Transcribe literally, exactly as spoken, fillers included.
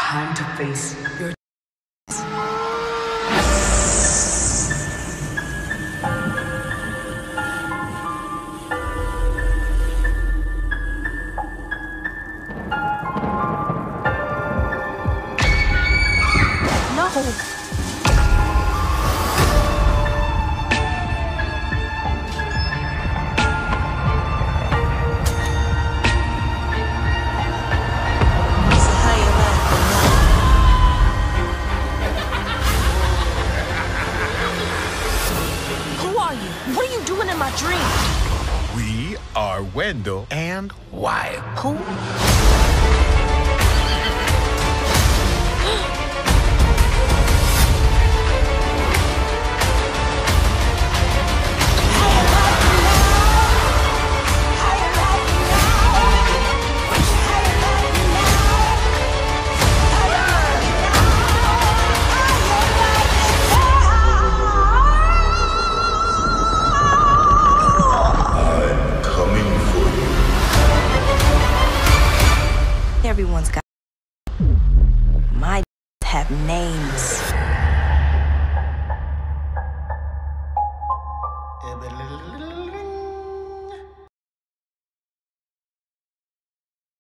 Time to face your No! What are you doing in my dream? We are Wendell and Wyatt. Who? Everyone's got my have names.